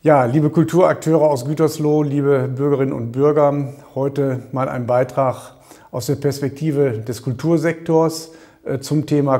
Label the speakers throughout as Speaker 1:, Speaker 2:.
Speaker 1: Ja, liebe Kulturakteure aus Gütersloh, liebe Bürgerinnen und Bürger, heute mal ein Beitrag aus der Perspektive des Kultursektors zum Thema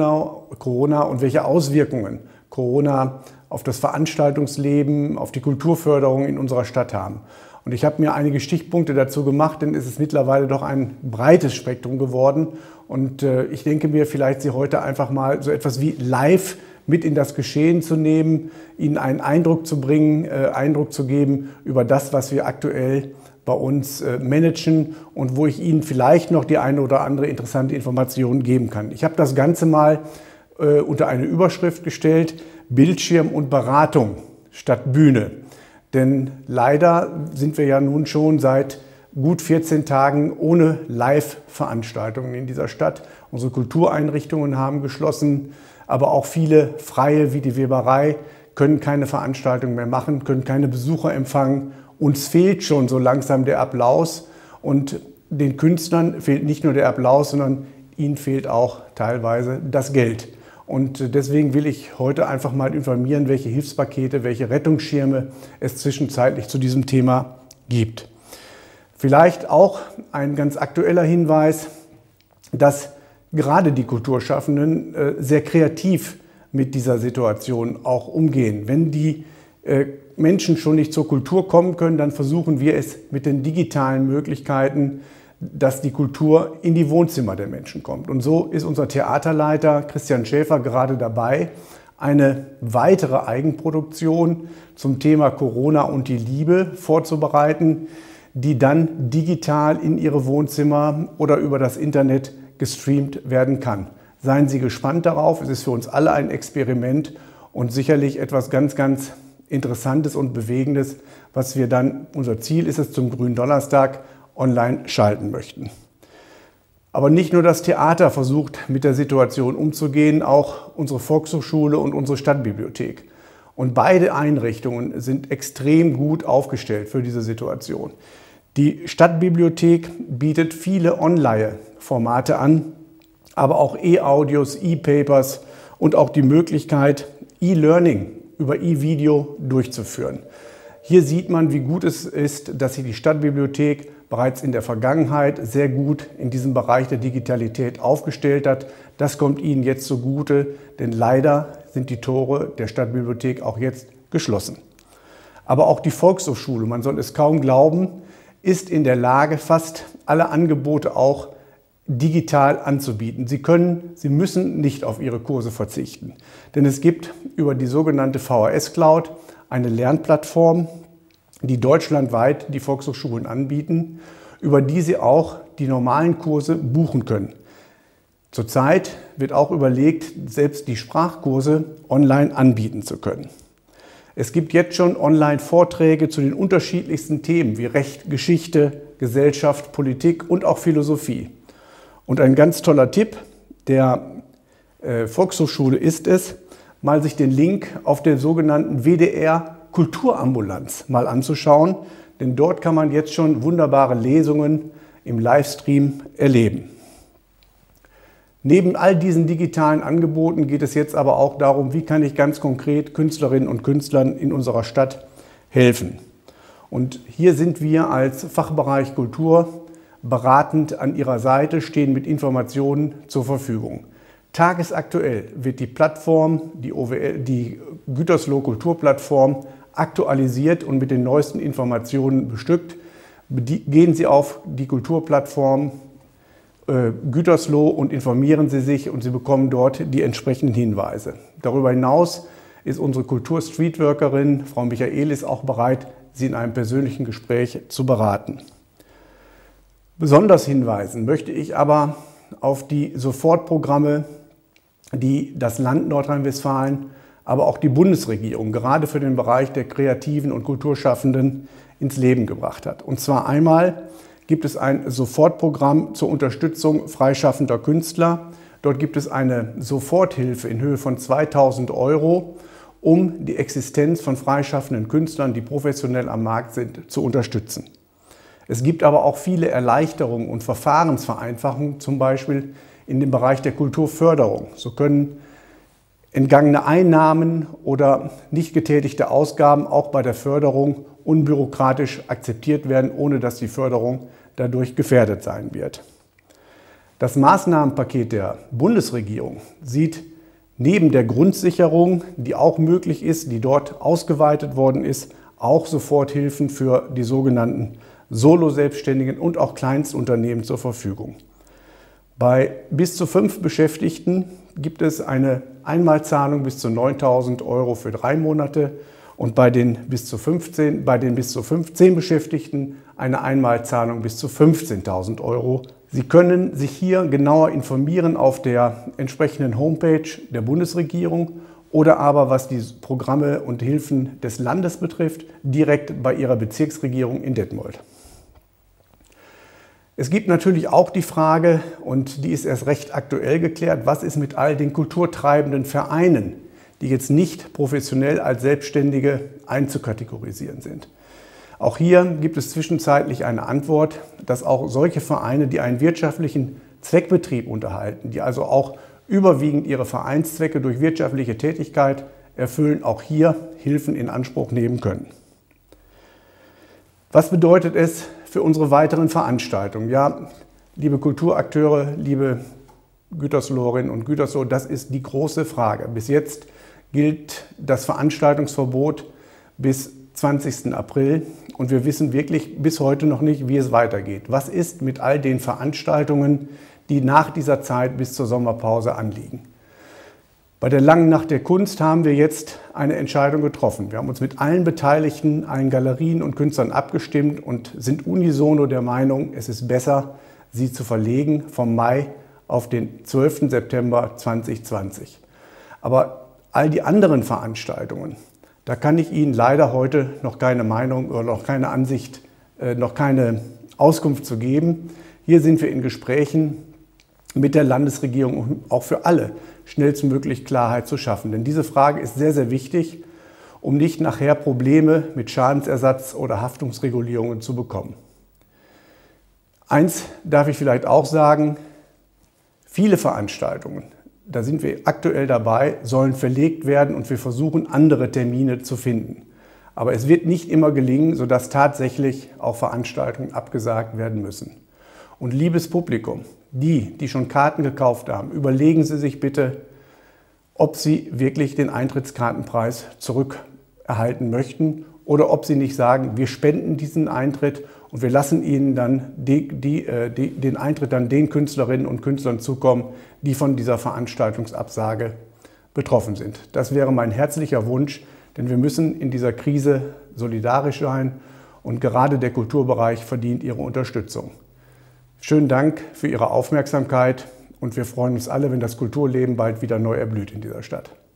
Speaker 1: Corona und welche Auswirkungen Corona auf das Veranstaltungsleben, auf die Kulturförderung in unserer Stadt haben. Und ich habe mir einige Stichpunkte dazu gemacht, denn es ist mittlerweile doch ein breites Spektrum geworden. Und ich denke mir, vielleicht Sie heute einfach mal so etwas wie live mit in das Geschehen zu nehmen, Ihnen einen Eindruck zu bringen, Eindruck zu geben über das, was wir aktuell bei uns managen und wo ich Ihnen vielleicht noch die eine oder andere interessante Information geben kann. Ich habe das Ganze mal unter eine Überschrift gestellt: Bildschirm und Beratung statt Bühne. Denn leider sind wir ja nun schon seit gut 14 Tagen ohne Live-Veranstaltungen in dieser Stadt. Unsere Kultureinrichtungen haben geschlossen, aber auch viele Freie wie die Weberei können keine Veranstaltungen mehr machen, können keine Besucher empfangen. Uns fehlt schon so langsam der Applaus, und den Künstlern fehlt nicht nur der Applaus, sondern ihnen fehlt auch teilweise das Geld. Und deswegen will ich heute einfach mal informieren, welche Hilfspakete, welche Rettungsschirme es zwischenzeitlich zu diesem Thema gibt. Vielleicht auch ein ganz aktueller Hinweis, dass gerade die Kulturschaffenden sehr kreativ mit dieser Situation auch umgehen. Wenn die Menschen schon nicht zur Kultur kommen können, dann versuchen wir es mit den digitalen Möglichkeiten, dass die Kultur in die Wohnzimmer der Menschen kommt. Und so ist unser Theaterleiter Christian Schäfer gerade dabei, eine weitere Eigenproduktion zum Thema Corona und die Liebe vorzubereiten, die dann digital in Ihre Wohnzimmer oder über das Internet gestreamt werden kann. Seien Sie gespannt darauf. Es ist für uns alle ein Experiment und sicherlich etwas ganz, ganz Interessantes und Bewegendes, was wir dann, unser Ziel ist es, zum Gründonnerstag online schalten möchten. Aber nicht nur das Theater versucht, mit der Situation umzugehen, auch unsere Volkshochschule und unsere Stadtbibliothek. Und beide Einrichtungen sind extrem gut aufgestellt für diese Situation. Die Stadtbibliothek bietet viele Online-Formate an, aber auch E-Audios, E-Papers und auch die Möglichkeit, E-Learning über E-Video durchzuführen. Hier sieht man, wie gut es ist, dass sich die Stadtbibliothek bereits in der Vergangenheit sehr gut in diesem Bereich der Digitalität aufgestellt hat. Das kommt Ihnen jetzt zugute, denn leider sind die Tore der Stadtbibliothek auch jetzt geschlossen. Aber auch die Volkshochschule, man soll es kaum glauben, ist in der Lage, fast alle Angebote auch digital anzubieten. Sie müssen nicht auf Ihre Kurse verzichten, denn es gibt über die sogenannte VHS Cloud eine Lernplattform, die deutschlandweit die Volkshochschulen anbieten, über die Sie auch die normalen Kurse buchen können. Zurzeit wird auch überlegt, selbst die Sprachkurse online anbieten zu können. Es gibt jetzt schon Online-Vorträge zu den unterschiedlichsten Themen wie Recht, Geschichte, Gesellschaft, Politik und auch Philosophie. Und ein ganz toller Tipp der Volkshochschule ist es, mal sich den Link auf der sogenannten WDR Kulturambulanz mal anzuschauen, denn dort kann man jetzt schon wunderbare Lesungen im Livestream erleben. Neben all diesen digitalen Angeboten geht es jetzt aber auch darum, wie kann ich ganz konkret Künstlerinnen und Künstlern in unserer Stadt helfen. Und hier sind wir als Fachbereich Kultur beratend an Ihrer Seite, stehen mit Informationen zur Verfügung. Tagesaktuell wird die Plattform, die Gütersloh Kulturplattform, aktualisiert und mit den neuesten Informationen bestückt. Gehen Sie auf die Kulturplattform Gütersloh und informieren Sie sich, und Sie bekommen dort die entsprechenden Hinweise. Darüber hinaus ist unsere Kultur-Streetworkerin, Frau Michaelis, auch bereit, Sie in einem persönlichen Gespräch zu beraten. Besonders hinweisen möchte ich aber auf die Sofortprogramme, die das Land Nordrhein-Westfalen, aber auch die Bundesregierung gerade für den Bereich der Kreativen und Kulturschaffenden ins Leben gebracht hat. Und zwar einmal gibt es ein Sofortprogramm zur Unterstützung freischaffender Künstler. Dort gibt es eine Soforthilfe in Höhe von 2.000 €, um die Existenz von freischaffenden Künstlern, die professionell am Markt sind, zu unterstützen. Es gibt aber auch viele Erleichterungen und Verfahrensvereinfachungen, zum Beispiel in dem Bereich der Kulturförderung. So können entgangene Einnahmen oder nicht getätigte Ausgaben auch bei der Förderung unbürokratisch akzeptiert werden, ohne dass die Förderung dadurch gefährdet sein wird. Das Maßnahmenpaket der Bundesregierung sieht neben der Grundsicherung, die auch möglich ist, die dort ausgeweitet worden ist, auch Soforthilfen für die sogenannten Solo-Selbstständigen und auch Kleinstunternehmen zur Verfügung. Bei bis zu 5 Beschäftigten gibt es eine Einmalzahlung bis zu 9.000 € für 3 Monate und bei den bis zu 15 Beschäftigten eine Einmalzahlung bis zu 15.000 €. Sie können sich hier genauer informieren auf der entsprechenden Homepage der Bundesregierung oder aber, was die Programme und Hilfen des Landes betrifft, direkt bei Ihrer Bezirksregierung in Detmold. Es gibt natürlich auch die Frage, und die ist erst recht aktuell geklärt, was ist mit all den kulturtreibenden Vereinen, die jetzt nicht professionell als Selbstständige einzukategorisieren sind. Auch hier gibt es zwischenzeitlich eine Antwort, dass auch solche Vereine, die einen wirtschaftlichen Zweckbetrieb unterhalten, die also auch überwiegend ihre Vereinszwecke durch wirtschaftliche Tätigkeit erfüllen, auch hier Hilfen in Anspruch nehmen können. Was bedeutet es für unsere weiteren Veranstaltungen? Ja, liebe Kulturakteure, liebe Güterslorinnen und Gütersloh, das ist die große Frage. Bis jetzt gilt das Veranstaltungsverbot bis 20. April und wir wissen wirklich bis heute noch nicht, wie es weitergeht. Was ist mit all den Veranstaltungen, die nach dieser Zeit bis zur Sommerpause anliegen? Bei der Langen Nacht der Kunst haben wir jetzt eine Entscheidung getroffen. Wir haben uns mit allen Beteiligten, allen Galerien und Künstlern abgestimmt und sind unisono der Meinung, es ist besser, sie zu verlegen vom Mai auf den 12. September 2020. Aber all die anderen Veranstaltungen, da kann ich Ihnen leider heute noch keine Meinung oder noch keine Ansicht, noch keine Auskunft zu geben. Hier sind wir in Gesprächen mit der Landesregierung, um auch für alle schnellstmöglich Klarheit zu schaffen. Denn diese Frage ist sehr, sehr wichtig, um nicht nachher Probleme mit Schadensersatz oder Haftungsregulierungen zu bekommen. Eins darf ich vielleicht auch sagen, viele Veranstaltungen, da sind wir aktuell dabei, sollen verlegt werden und wir versuchen, andere Termine zu finden. Aber es wird nicht immer gelingen, sodass tatsächlich auch Veranstaltungen abgesagt werden müssen. Und liebes Publikum, die schon Karten gekauft haben, überlegen Sie sich bitte, ob Sie wirklich den Eintrittskartenpreis zurückerhalten möchten oder ob Sie nicht sagen, wir spenden diesen Eintritt und wir lassen Ihnen dann den Eintritt dann den Künstlerinnen und Künstlern zukommen, die von dieser Veranstaltungsabsage betroffen sind. Das wäre mein herzlicher Wunsch, denn wir müssen in dieser Krise solidarisch sein und gerade der Kulturbereich verdient Ihre Unterstützung. Schönen Dank für Ihre Aufmerksamkeit und wir freuen uns alle, wenn das Kulturleben bald wieder neu erblüht in dieser Stadt.